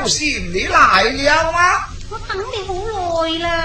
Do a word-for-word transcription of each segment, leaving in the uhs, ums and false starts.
貂蟬，你來了嗎？ 我等你好耐啦。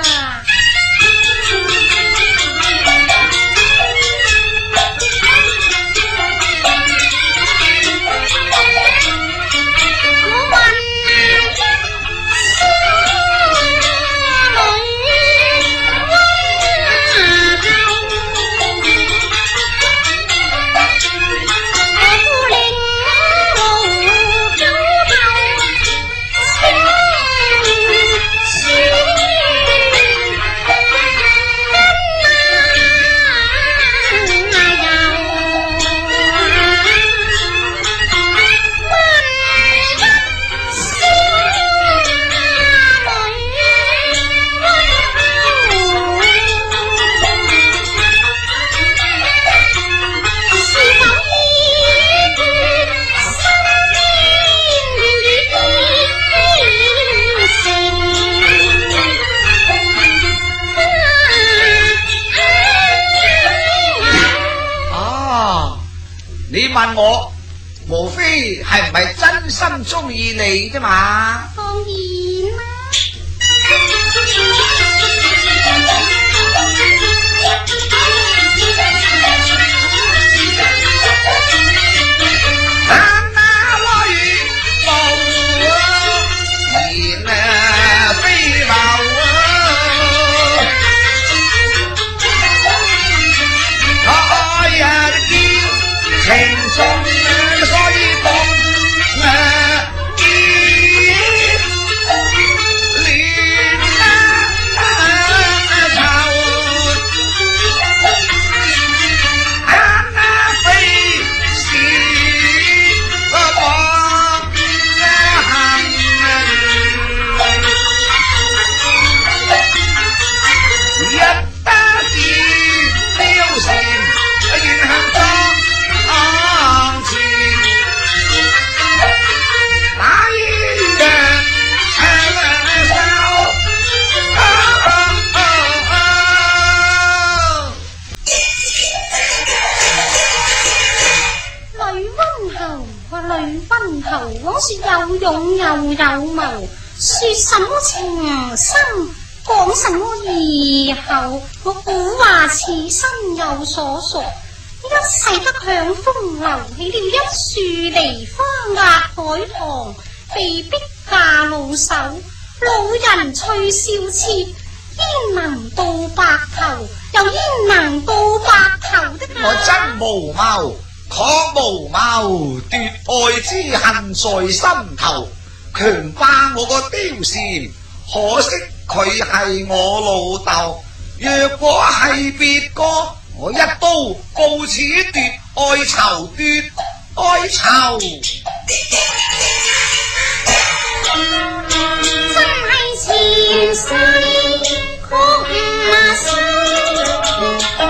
你問我，無非係唔係真心中意你啫嘛？ 當然啦。我說有勇又有謀，說什麼情深，講什麼義厚，我古話此身有所屬，一世得享風流，起了一樹梨花壓海棠，被逼嫁老手，老人吹簫切，焉能到白頭，又焉能到白頭的我真無謀，確無謀，奪愛之恨在心頭，強霸我個貂蟬，可惜佢係我老豆。若果係別個，我一刀告此奪愛仇，奪愛仇。 真係前世曲那世。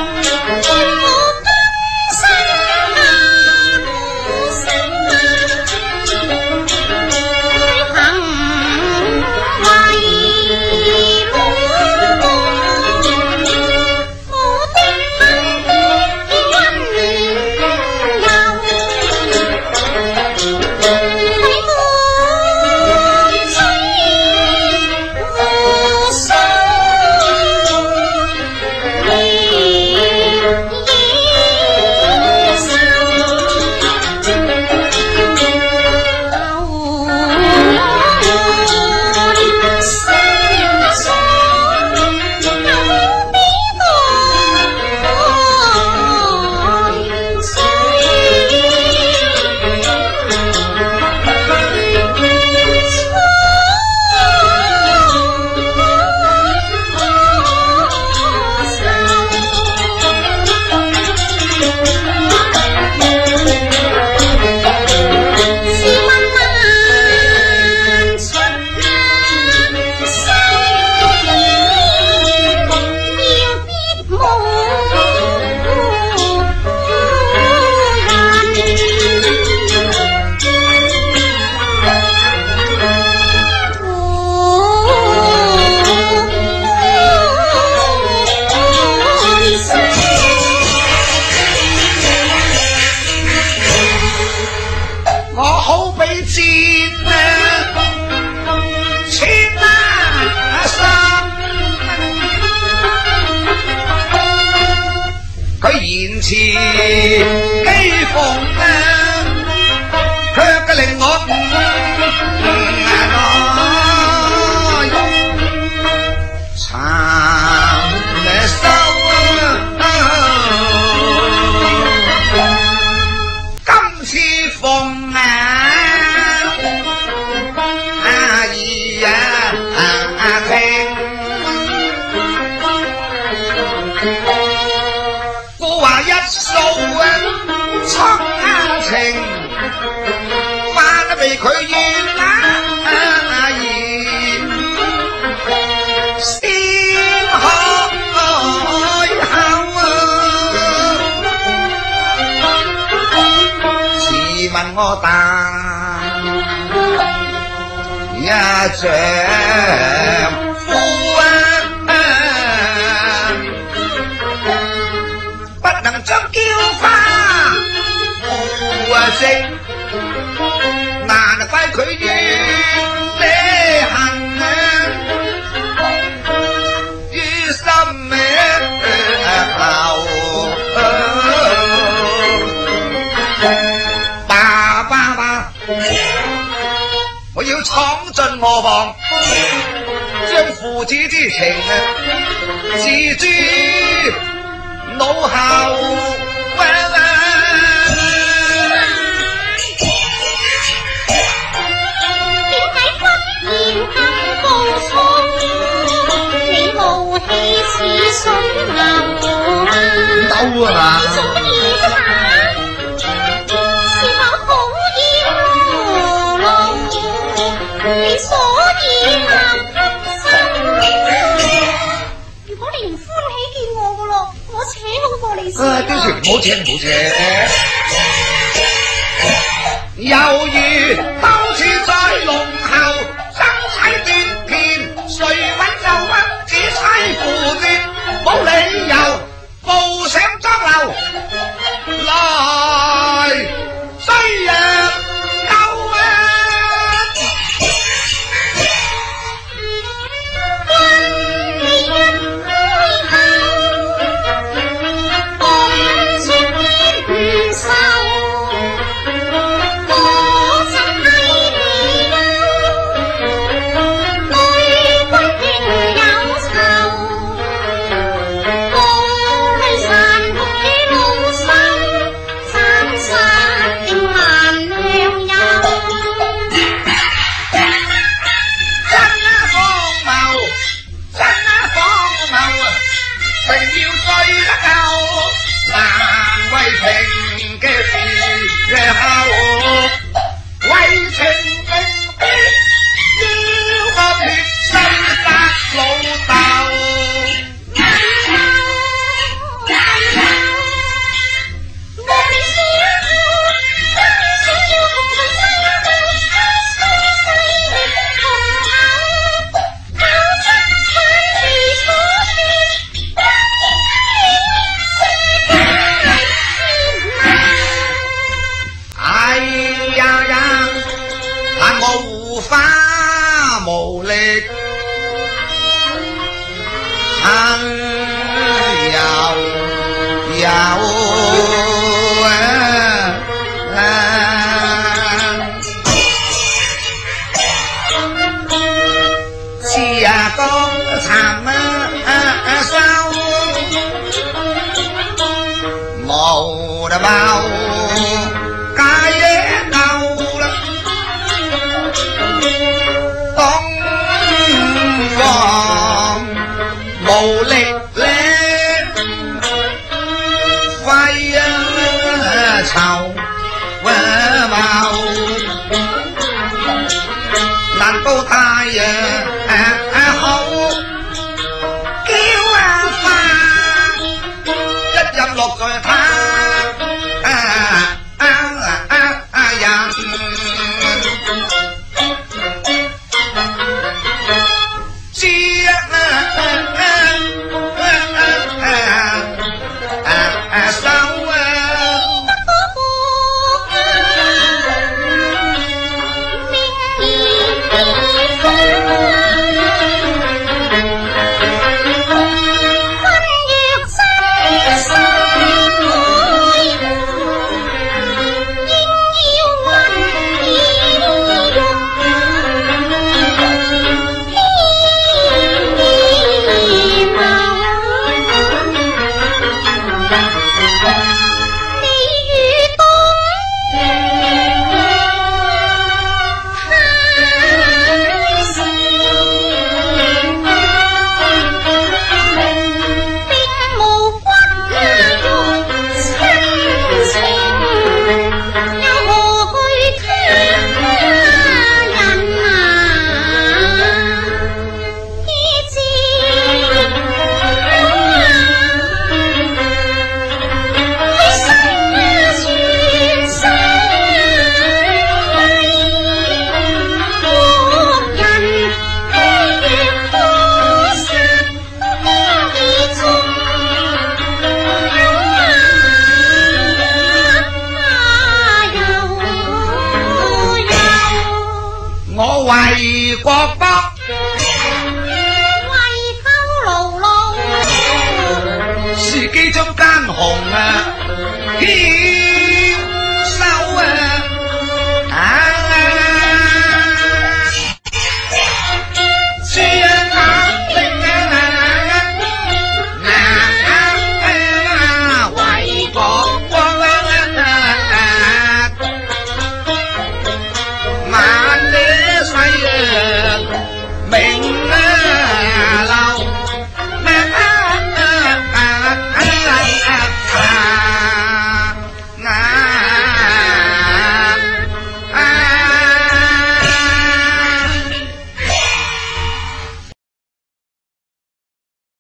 似機逢啊，卻嘅令我唔長嘅收啊！今次逢啊阿姨啊阿聽。數啊，蒼啊情，翻得被佢怨啊言，先開口啊！試問我答一丈夫啊！將嬌花負食，難怪佢怨你恨啊，於心咩頭。爸爸爸，我要闖進我房，將父子之情啊置諸腦後。水流兜啊嘛！你做乜嘢啫嘛？是否好厭勞？你所以難生。如果你唔歡喜見我噶咯，我請好過你先。啊，雕情唔好請唔好請。猶如刀刺在龍後，爭妻奪片，誰穩就屈，只妻負奪。冇理由報上裝流來追若鬥啊！君你一開口，我說唔受，我真係你啊，對君亦有仇。然後為情並必要個血腥殺老豆，我哋小真想要同佢細路細細力同口，口出親如火血，哎呀呀！但我護花無力，恨又有啊啊！似啊江殘啊收，冇得包。無力咧，揮啊愁啊貌，難道太陽好嬌啊花，一任落在他啊啊啊啊人。 Hãy subscribe cho kênh Ghiền Mì Gõ để không bỏ lỡ 我為國邦